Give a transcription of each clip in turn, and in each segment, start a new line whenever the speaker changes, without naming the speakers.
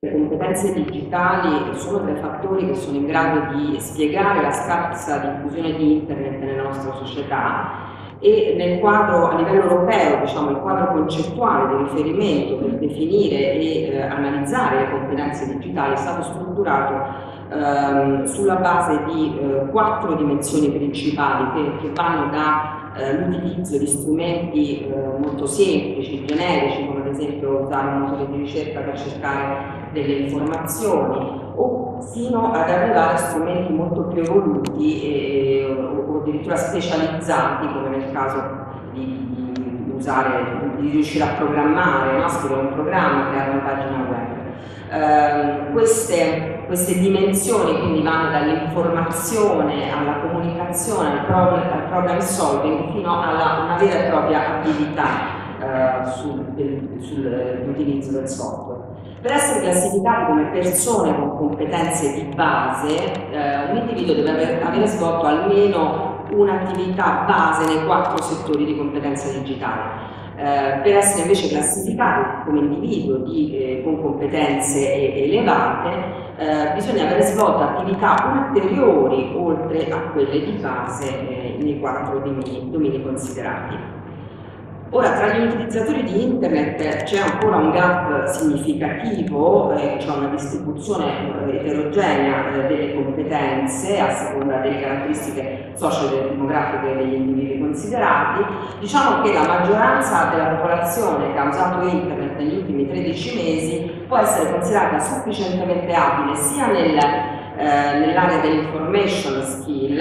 Le competenze digitali sono tra i fattori che sono in grado di spiegare la scarsa diffusione di Internet nella nostra società e nel quadro a livello europeo, diciamo, il quadro concettuale di riferimento per definire e analizzare le competenze digitali è stato strutturato sulla base di 4 dimensioni principali che vanno dall'utilizzo di strumenti molto semplici, generici, come ad esempio usare un motore di ricerca per cercare delle informazioni, o fino ad arrivare a strumenti molto più evoluti o addirittura specializzati, come nel caso di riuscire a programmare, no? Scrivere un programma, creare una pagina web. Queste dimensioni quindi vanno dall'informazione alla comunicazione, al problem solving, fino alla una vera e propria abilità sull'utilizzo del software. Per essere classificati come persone con competenze di base, un individuo deve avere svolto almeno un'attività base nei 4 settori di competenza digitale. Per essere invece classificati come individuo con competenze elevate, bisogna aver svolto attività ulteriori oltre a quelle di base nei 4 domini considerati. Ora, tra gli utilizzatori di Internet c'è ancora un gap significativo, c'è una distribuzione eterogenea delle competenze a seconda delle caratteristiche socio-demografiche degli individui considerati. Diciamo che la maggioranza della popolazione che ha usato Internet negli ultimi 13 mesi può essere considerata sufficientemente abile sia nell'area dell'information skill,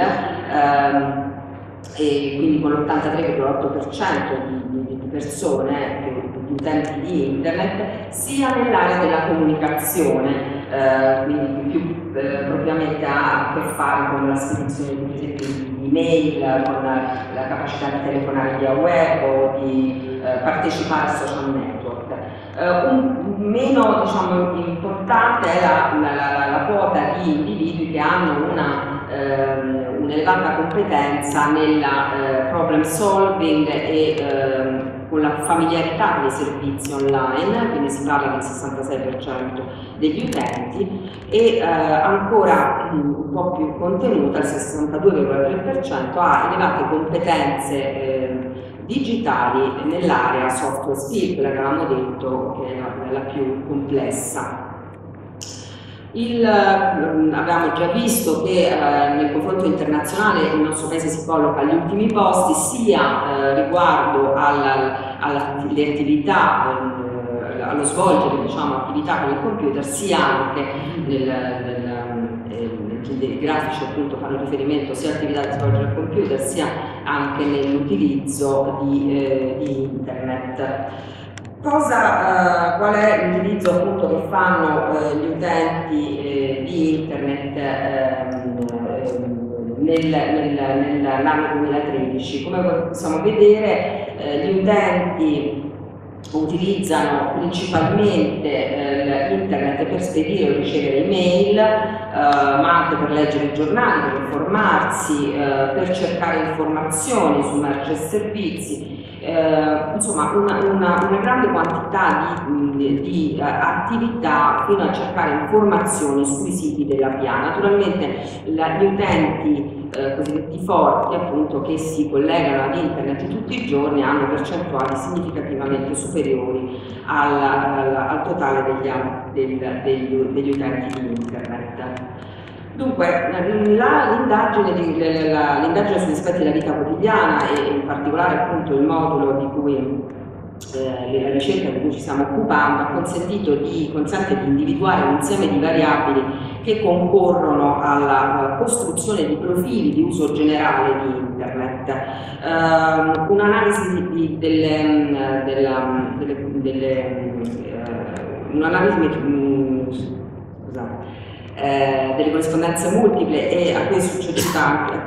e quindi con l'83,8% di persone, di utenti di Internet, sia nell'area della comunicazione, quindi più propriamente ha a che fare con la spedizione di email, con la capacità di telefonare via web o di partecipare a social network. Meno diciamo, importante è la quota di individui che hanno un'elevata competenza nella problem solving e con la familiarità dei servizi online, quindi si parla del 66% degli utenti, e ancora un po' più contenuta, il 62,3%, ha elevate competenze digitali nell'area software skill, quella che avevamo detto che è la più complessa. Abbiamo già visto che nel confronto internazionale il nostro paese si colloca agli ultimi posti sia riguardo alle attività, allo svolgere diciamo, attività con il computer, sia anche i grafici appunto fanno riferimento sia all'attività di svolgere al computer sia anche nell'utilizzo di Internet. Qual è l'utilizzo appunto che fanno gli utenti di Internet nell'anno 2013? Come possiamo vedere, gli utenti utilizzano principalmente Internet per spedire o ricevere email, ma anche per leggere i giornali, per informarsi, per cercare informazioni su merci e servizi. Insomma una grande quantità di attività fino a cercare informazioni sui siti della PA. Naturalmente gli utenti cosiddetti forti, appunto, che si collegano ad Internet tutti i giorni hanno percentuali significativamente superiori al totale degli utenti di Internet. Dunque, l'indagine sugli aspetti della vita quotidiana e in particolare appunto il modulo di cui la ricerca di cui ci stiamo occupando consente di individuare un insieme di variabili che concorrono alla costruzione di profili di uso generale di Internet. Un'analisi delle corrispondenze multiple, e a questo è stata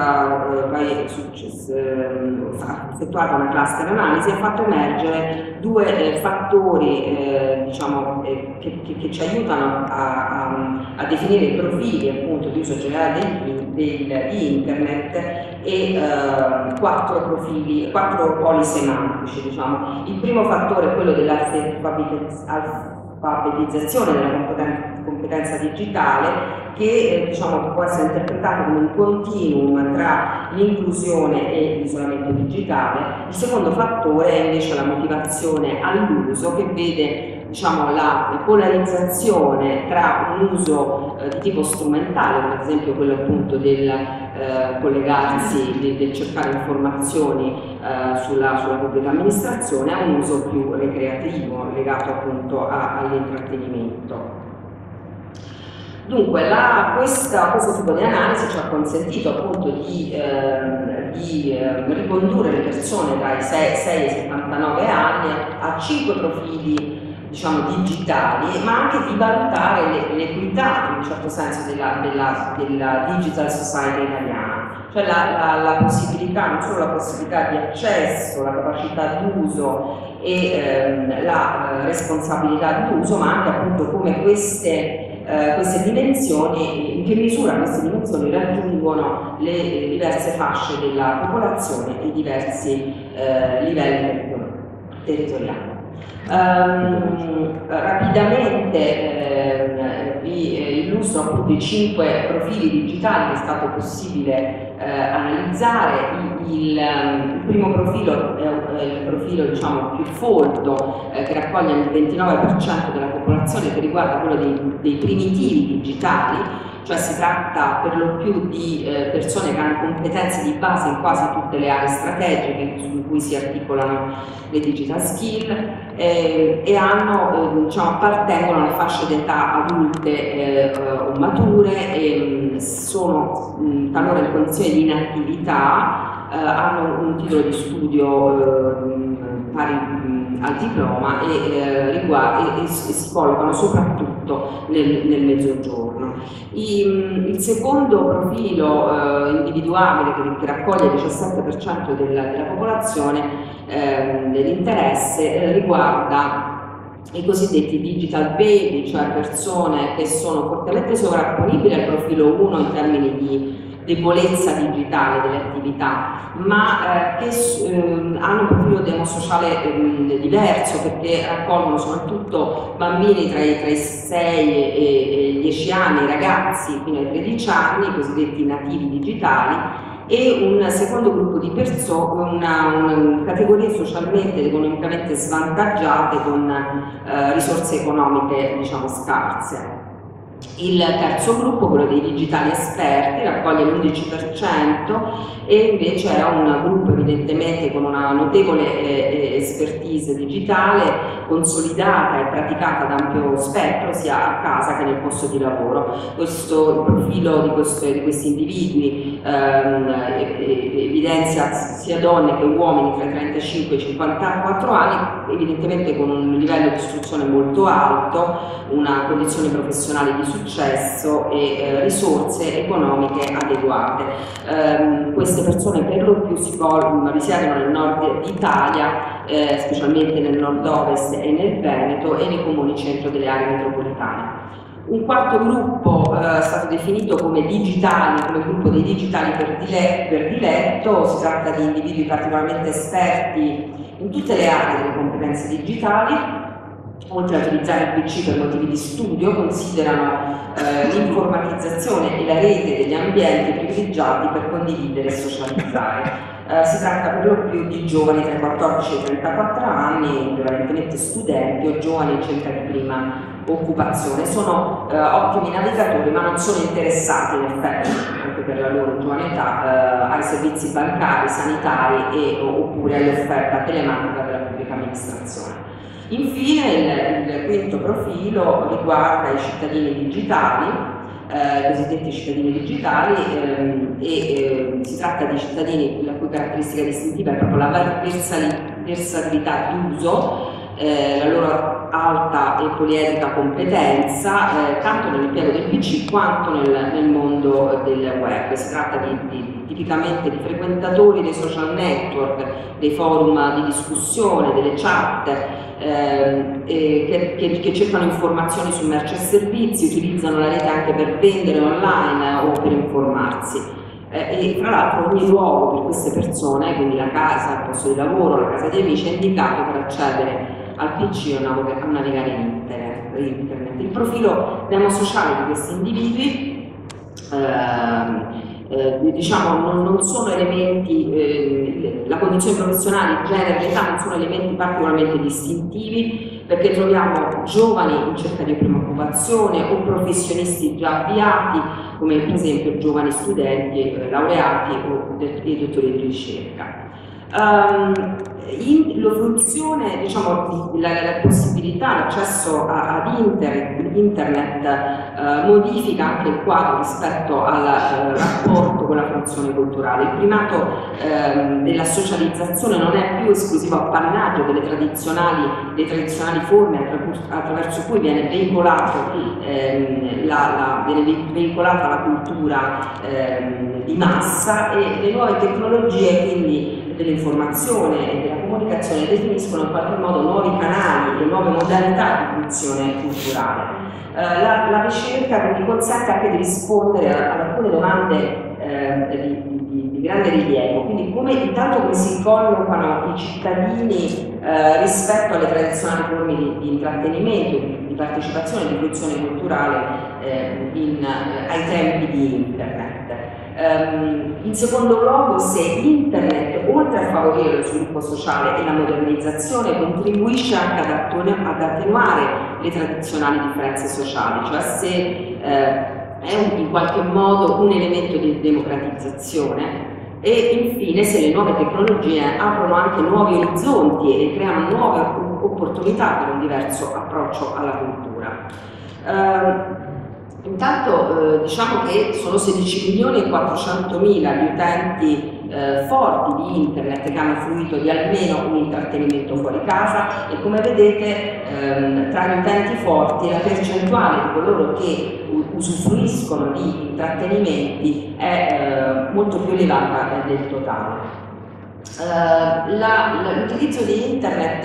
effettuata una cluster analisi, ha fatto emergere 2 fattori diciamo, che ci aiutano a definire i profili appunto di uso generale di Internet, e 4 poli semantici. Diciamo. Il primo fattore è quello dell'alfabetizzazione alfabetizzazione della competenza digitale, che diciamo, può essere interpretato come un continuum tra l'inclusione e l'isolamento digitale. Il secondo fattore è invece la motivazione all'uso, che vede, diciamo, la polarizzazione tra un uso di tipo strumentale, come ad esempio quello appunto del collegarsi, del cercare informazioni sulla pubblica amministrazione, a un uso più recreativo legato appunto all'intrattenimento. Dunque, questo tipo di analisi ci ha consentito appunto di ricondurre le persone dai 6 ai 79 anni a 5 profili, diciamo, digitali, ma anche di valutare l'equità, in un certo senso, della digital society italiana, cioè la possibilità, non solo la possibilità di accesso, la capacità d'uso e la responsabilità d'uso, ma anche appunto come queste dimensioni, in che misura queste dimensioni raggiungono le diverse fasce della popolazione e i diversi livelli territoriali. Rapidamente vi illustro appunto i 5 profili digitali che è stato possibile analizzare. Il primo profilo è il profilo, diciamo, più folto, che raccoglie il 29% della popolazione, che riguarda quello dei primitivi digitali, cioè si tratta per lo più di persone che hanno competenze di base in quasi tutte le aree strategiche su cui si articolano le digital skill e hanno, diciamo, appartengono alle fasce d'età adulte o mature e sono talora in condizioni di inattività, hanno un titolo di studio pari al diploma e si collocano soprattutto nel mezzogiorno. Il secondo profilo individuabile, che raccoglie il 17% della popolazione dell'interesse, riguarda i cosiddetti digital baby, cioè persone che sono fortemente sovrapponibili al profilo 1 in termini di debolezza digitale delle attività, ma che hanno un profilo demosociale diverso, perché raccolgono soprattutto bambini tra i 6 e i 10 anni, ragazzi fino ai 13 anni, i cosiddetti nativi digitali, e un secondo gruppo di persone, una categorie socialmente ed economicamente svantaggiate con risorse economiche, diciamo, scarse. Il terzo gruppo, quello dei digitali esperti, raccoglie l'11% e invece è un gruppo evidentemente con una notevole expertise digitale consolidata e praticata da ampio spettro sia a casa che nel posto di lavoro. Il profilo di questi individui evidenzia sia donne che uomini tra i 35 e i 54 anni, evidentemente con un livello di istruzione molto alto, una condizione professionale di successo e risorse economiche adeguate. Queste persone per lo più risiedono nel nord d'Italia, specialmente nel nord-ovest e nel Veneto e nei comuni centro delle aree metropolitane. Un quarto gruppo è stato definito come digitali, come gruppo dei digitali per diletto. Si tratta di individui particolarmente esperti in tutte le aree delle competenze digitali, oltre a utilizzare il PC per motivi di studio, considerano l'informatizzazione e la rete degli ambienti privilegiati per condividere e socializzare. Si tratta per lo più di giovani tra i 14 e i 34 anni, prevalentemente studenti o giovani in cerca di prima occupazione. Sono ottimi navigatori, ma non sono interessati in effetti, anche per la loro giovane età, ai servizi bancari, sanitari oppure all'offerta telematica della pubblica amministrazione. Infine il quinto profilo riguarda i cittadini digitali, i cosiddetti cittadini digitali, si tratta di cittadini la cui caratteristica distintiva è proprio la versatilità d'uso, la loro alta e poliedrica competenza, tanto nell'impiego del PC quanto nel mondo del web. Si tratta tipicamente di frequentatori dei social network, dei forum di discussione, delle chat, che cercano informazioni su merci e servizi, utilizzano la rete anche per vendere online o per informarsi. E tra l'altro ogni luogo per queste persone, quindi la casa, il posto di lavoro, la casa di amici, è indicato per accedere al PC o a navigare in internet. Il profilo demosociale di questi individui diciamo non sono elementi, la condizione professionale, il genere, l'età non sono elementi particolarmente distintivi, perché troviamo giovani in cerca di prima occupazione o professionisti già avviati, come per esempio giovani studenti, laureati o dei dottori di ricerca. L'evoluzione, diciamo, la possibilità, l'accesso ad internet modifica anche il quadro rispetto al rapporto con la fruizione culturale. Il primato della socializzazione non è più esclusivo appannaggio delle tradizionali forme attraverso cui viene veicolata la cultura di massa, e le nuove tecnologie, quindi dell'informazione e della comunicazione, definiscono in qualche modo nuovi canali e nuove modalità di fruizione culturale. La ricerca quindi consente anche di rispondere ad alcune domande di grande rilievo, quindi intanto come si collocano i cittadini rispetto alle tradizionali forme di intrattenimento, di partecipazione e di fruizione culturale ai tempi di internet. In secondo luogo, se internet, oltre a favorire lo sviluppo sociale e la modernizzazione, contribuisce anche ad attenuare le tradizionali differenze sociali, cioè se è in qualche modo un elemento di democratizzazione, e infine se le nuove tecnologie aprono anche nuovi orizzonti e creano nuove opportunità per un diverso approccio alla cultura. Intanto diciamo che sono 16.400.000 gli utenti forti di internet che hanno fruito di almeno un intrattenimento fuori casa, e come vedete tra gli utenti forti la percentuale di coloro che usufruiscono di intrattenimenti è molto più elevata del totale. L'utilizzo di internet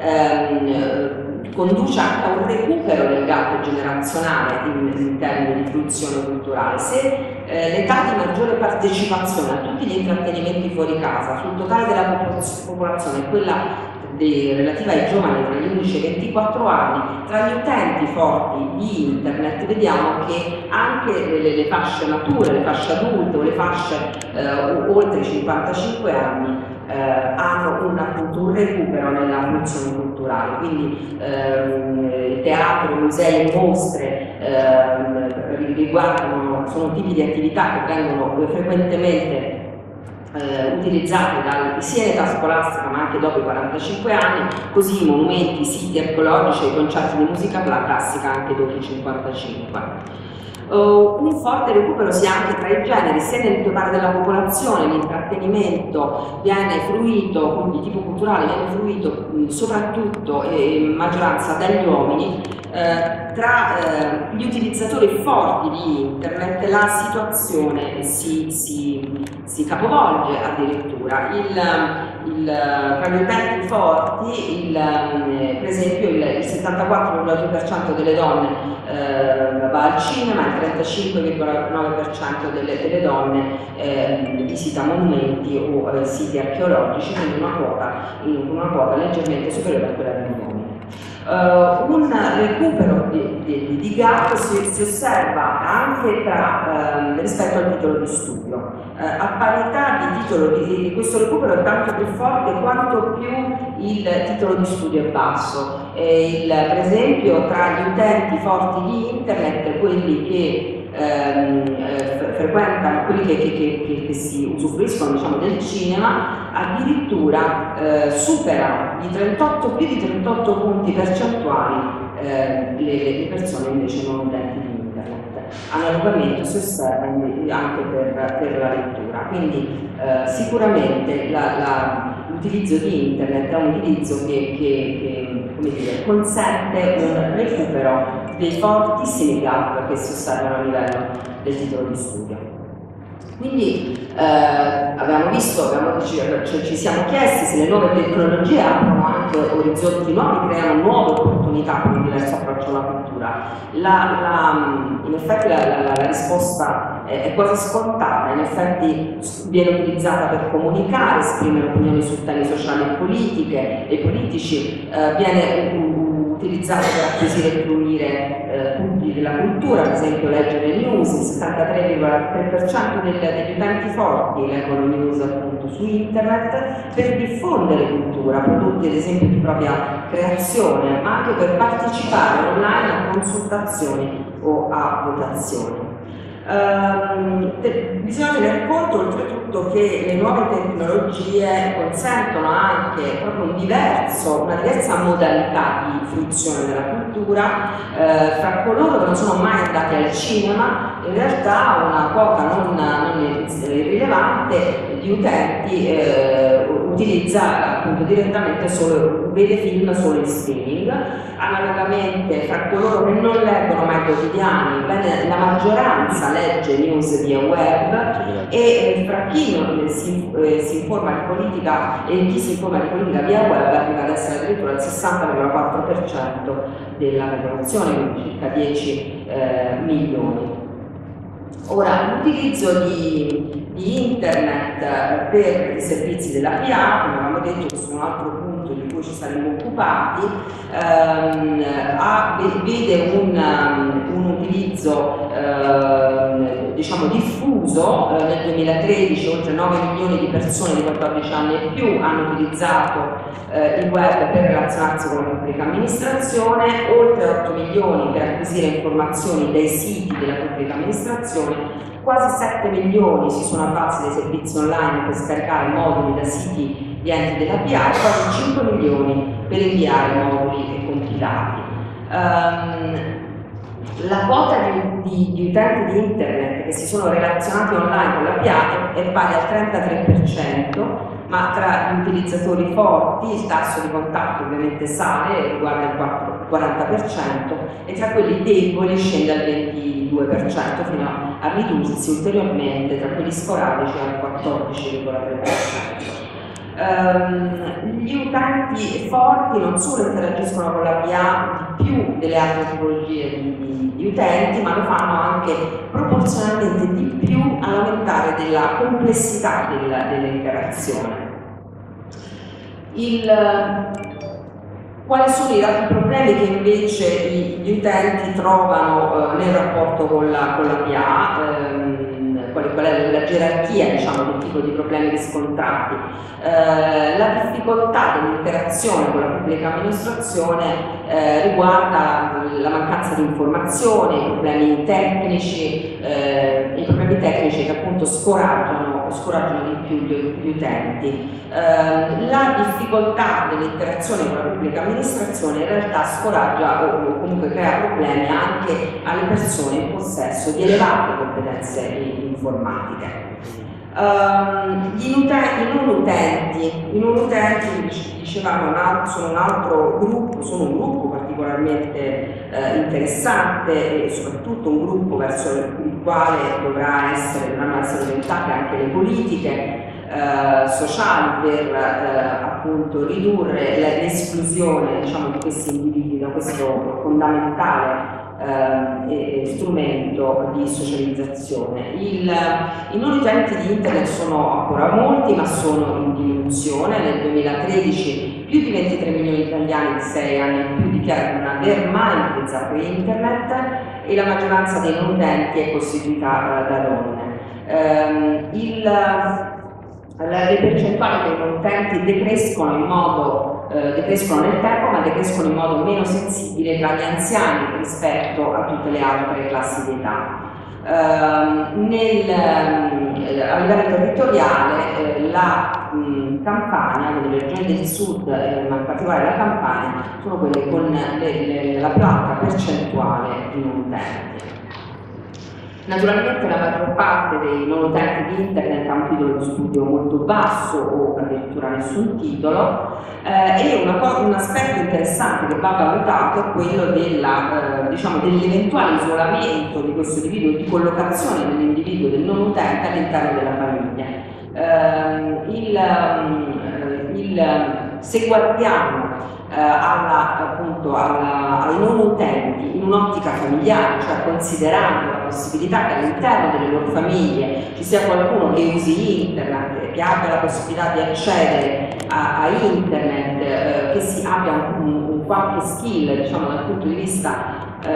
conduce anche a un recupero del gap generazionale in termini di fruizione culturale. Se l'età di maggiore partecipazione a tutti gli intrattenimenti fuori casa sul totale della popolazione è quella relativa ai giovani tra gli 11 e i 24 anni, tra gli utenti forti di internet vediamo che anche le fasce mature, le fasce adulte o le fasce oltre i 55 anni hanno appunto un recupero nella fruizione culturale, quindi teatro, musei, mostre sono tipi di attività che vengono frequentemente utilizzate sia in età scolastica ma anche dopo i 45 anni, così monumenti, siti archeologici e concerti di musica classica anche dopo i 55. Un forte recupero si ha anche tra i generi, sia nel totale della popolazione l'intrattenimento viene fruito, quindi il tipo culturale viene fruito soprattutto in maggioranza dagli uomini. Tra gli utilizzatori forti di internet la situazione si capovolge addirittura. Tra gli utenti forti, per esempio, il 74,2% delle donne va al cinema, il 35,9% delle donne visita monumenti o siti archeologici, quindi una quota leggermente superiore a quella degli uomini. Un recupero di gap si osserva anche rispetto al titolo di studio. A parità di titolo questo recupero è tanto più forte quanto più il titolo di studio è basso. Per esempio, tra gli utenti forti di internet, quelli che frequentano, quelli che si usufruiscono, diciamo, del cinema, addirittura superano più di 38 punti percentuali le persone invece non utenti di internet. Analogamente si osserva anche per la lettura, quindi sicuramente l'utilizzo di internet è un utilizzo che come dire, consente un recupero dei fortissimi gap che si osservano a livello del titolo di studio. Quindi abbiamo visto, ci siamo chiesti se le nuove tecnologie aprono anche orizzonti nuovi, creano nuove opportunità per un diverso approccio alla cultura. In effetti la risposta è quasi scontata, in effetti viene utilizzata per comunicare, esprimere opinioni su temi sociali e politiche e politici, viene utilizzata per acquisire e fruire punti della cultura, ad esempio leggere news. Il 73,3% degli utenti forti leggono news appunto su internet per diffondere cultura, prodotti ad esempio di propria creazione, ma anche per partecipare online a consultazioni o a votazioni. Bisogna tener conto oltretutto che le nuove tecnologie consentono anche proprio una diversa modalità di fruizione della cultura. Fra coloro che non sono mai andati al cinema, in realtà una quota non irrilevante di utenti utilizza appunto direttamente vede film solo in streaming. Analogamente, fra coloro che non leggono mai quotidiani, la maggioranza legge news via web, e fra chi non si informa di politica e chi si informa di politica via web arriva ad essere addirittura il 60,4% della popolazione, quindi circa 10 milioni. Ora, l'utilizzo di internet per i servizi della PA, come avevamo detto, questo è un altro punto di cui ci saremmo occupati, vede un utilizzo diciamo diffuso. Nel 2013 oltre 9 milioni di persone di 14 anni e più hanno utilizzato il web per relazionarsi con la pubblica amministrazione, oltre 8 milioni per acquisire informazioni dai siti della pubblica amministrazione, quasi 7 milioni si sono avvalsi dei servizi online per scaricare moduli da siti di enti della PA e quasi 5 milioni per inviare moduli compilati. La quota di utenti di internet che si sono relazionati online con la PA è pari al 33%, ma tra gli utilizzatori forti il tasso di contatto ovviamente sale e riguarda il 40%, e tra quelli deboli scende al 22% fino a ridursi ulteriormente tra quelli sporadici al 14,3%. Gli utenti forti non solo interagiscono con la PA di più delle altre tipologie di utenti, ma lo fanno anche proporzionalmente di più all'aumentare della complessità dell'interazione. Quali sono i problemi che invece gli utenti trovano nel rapporto con la PA? Qual è la gerarchia, diciamo, del tipo di problemi riscontrati? La difficoltà dell'interazione con la pubblica amministrazione riguarda la mancanza di informazione, i problemi tecnici che appunto scoraggiano di più gli utenti. La difficoltà dell'interazione con la pubblica amministrazione in realtà scoraggia o comunque crea problemi anche alle persone in possesso di elevate competenze informatiche. I non utenti, dicevamo, sono un altro gruppo, sono un gruppo particolarmente interessante, e soprattutto un gruppo verso il quale dovranno essere orientate anche le politiche sociali per appunto ridurre l'esclusione, diciamo, di questi individui da questo fondamentale strumento di socializzazione. I non utenti di internet sono ancora molti, ma sono in diminuzione. Nel 2013 più di 23 milioni di italiani di 6 anni in più dichiarano di non aver mai utilizzato internet, e la maggioranza dei non utenti è costituita da donne. Le percentuali dei non utenti decrescono nel tempo, ma decrescono in modo meno sensibile tra gli anziani rispetto a tutte le altre classi di età. A livello territoriale la Campania, le regioni del sud, ma in particolare la Campania, sono quelle con la più alta percentuale di non utenti. Naturalmente la maggior parte dei non utenti di internet ha un titolo di studio molto basso o addirittura nessun titolo, e un aspetto interessante che va valutato è quello dell'eventuale isolamento di questo individuo, di collocazione dell'individuo, del non utente all'interno della famiglia. Se guardiamo ai non utenti in un'ottica familiare, cioè considerando la possibilità che all'interno delle loro famiglie ci sia qualcuno che usi internet, che abbia la possibilità di accedere a internet, che si abbia un qualche skill, diciamo, dal punto di vista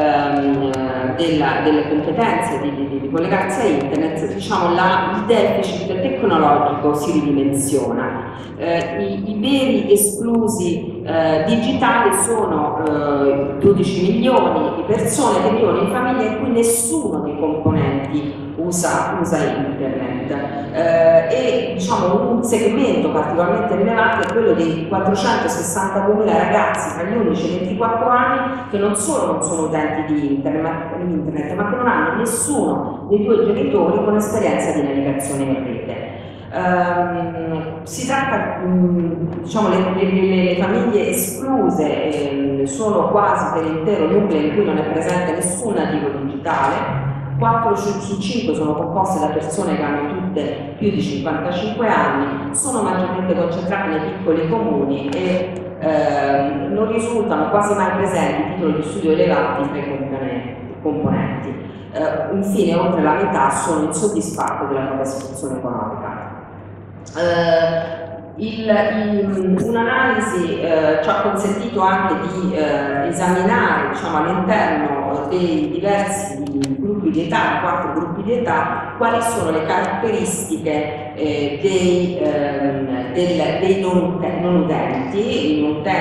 delle competenze di collegarsi a internet, diciamo, il deficit tecnologico si ridimensiona. I veri esclusi digitali sono 12 milioni di persone che vivono in famiglie in cui nessuno dei componenti usa internet. E diciamo un segmento particolarmente rilevante è quello dei 462.000 ragazzi tra gli 11 e i 24 anni che non solo non sono utenti di internet, ma che non hanno nessuno dei due genitori con esperienza di navigazione in rete. Si tratta, diciamo, le famiglie escluse sono quasi per intero nuclei in cui non è presente nessun nativo digitale. 4 su 5 sono composte da persone che hanno tutte più di 55 anni, sono maggiormente concentrate nei piccoli comuni e non risultano quasi mai presenti titoli di studio elevati tra i componenti. Infine, oltre la metà sono insoddisfatte della propria situazione economica. Un'analisi ci ha consentito anche di esaminare, diciamo, all'interno dei diversi gruppi di età, 4 gruppi di età, quali sono le caratteristiche dei non utenti,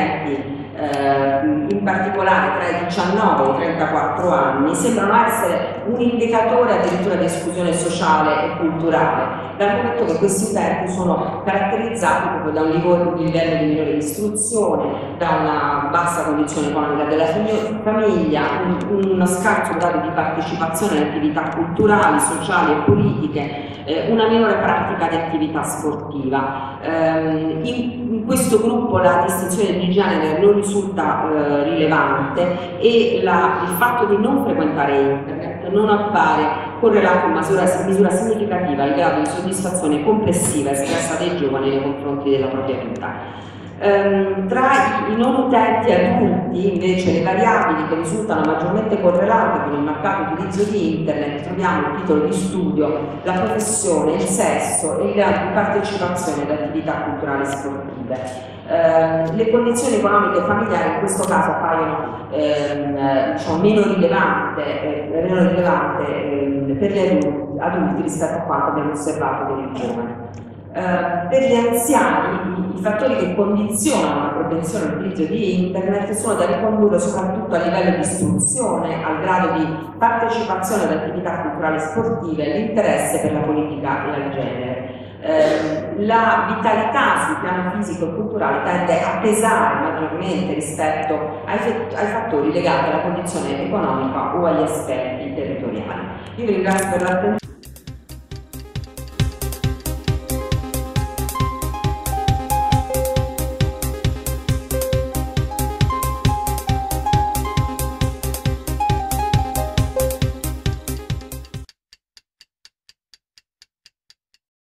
in particolare tra i 19 e i 34 anni, sembrano essere un indicatore addirittura di esclusione sociale e culturale, dal momento che questi utenti sono caratterizzati proprio da un livello di minore istruzione, da una bassa condizione economica della famiglia, uno scarso grado di partecipazione alle attività culturali, sociali e politiche, una minore pratica di attività sportiva. In questo gruppo la distinzione di genere non risulta rilevante e il fatto di non frequentare internet non appare correlato in misura significativa al grado di soddisfazione complessiva espressa dai giovani nei confronti della propria vita. Tra i non utenti adulti, invece, le variabili che risultano maggiormente correlate con il marcato utilizzo di internet troviamo il titolo di studio, la professione, il sesso e la partecipazione ad attività culturali e sportive. Le condizioni economiche e familiari in questo caso appaiono diciamo, meno rilevante per gli adulti rispetto a quanto abbiamo osservato per i giovani. Per gli anziani i fattori che condizionano la propensione all'utilizzo di internet sono da ricondurre soprattutto a livello di istruzione, al grado di partecipazione ad attività culturali e sportive, l'interesse per la politica e al genere. La vitalità sul piano fisico e culturale tende a pesare maggiormente rispetto ai fattori legati alla condizione economica o agli aspetti territoriali. Io vi ringrazio per l'attenzione.